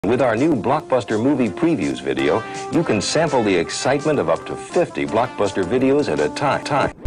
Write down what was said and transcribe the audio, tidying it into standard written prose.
With our new Blockbuster movie previews video, you can sample the excitement of up to 50 Blockbuster videos at a time.